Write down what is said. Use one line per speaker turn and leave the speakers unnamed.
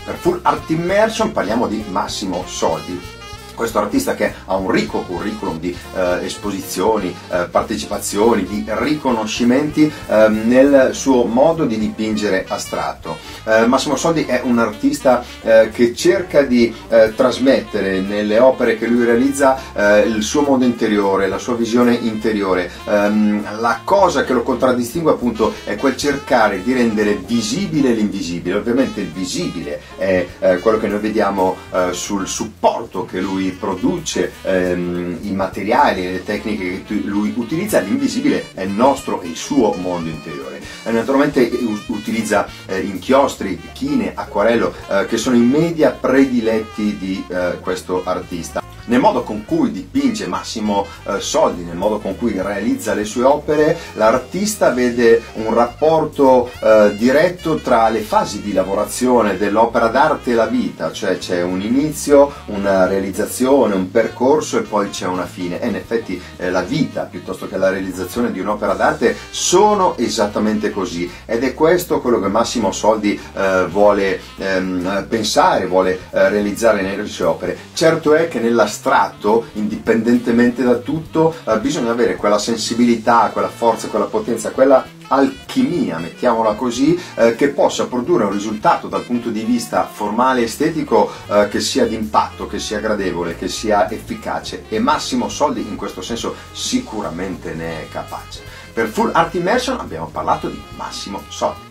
Per Full Art Immersion parliamo di Massimo Soldi. Questo artista che ha un ricco curriculum di esposizioni, partecipazioni, di riconoscimenti nel suo modo di dipingere astratto. Massimo Soldi è un artista che cerca di trasmettere nelle opere che lui realizza il suo mondo interiore, la sua visione interiore. La cosa che lo contraddistingue appunto è quel cercare di rendere visibile l'invisibile. Ovviamente il visibile è quello che noi vediamo sul supporto che lui produce, i materiali e le tecniche che lui utilizza. L'invisibile è il nostro e il suo mondo interiore. Naturalmente utilizza inchiostri, chine, acquarello, che sono i media prediletti di questo artista. Nel modo con cui dipinge Massimo Soldi, nel modo con cui realizza le sue opere, l'artista vede un rapporto diretto tra le fasi di lavorazione dell'opera d'arte e la vita, cioè c'è un inizio, una realizzazione, un percorso e poi c'è una fine. E in effetti la vita piuttosto che la realizzazione di un'opera d'arte sono esattamente così, ed è questo quello che Massimo Soldi vuole pensare, vuole realizzare nelle sue opere. Certo è che nell'astratto, indipendentemente da tutto, bisogna avere quella sensibilità, quella forza, quella potenza, quella alchimia, mettiamola così, che possa produrre un risultato dal punto di vista formale e estetico che sia d'impatto, che sia gradevole, che sia efficace, e Massimo Soldi in questo senso sicuramente ne è capace. Per Full Art Immersion abbiamo parlato di Massimo Soldi.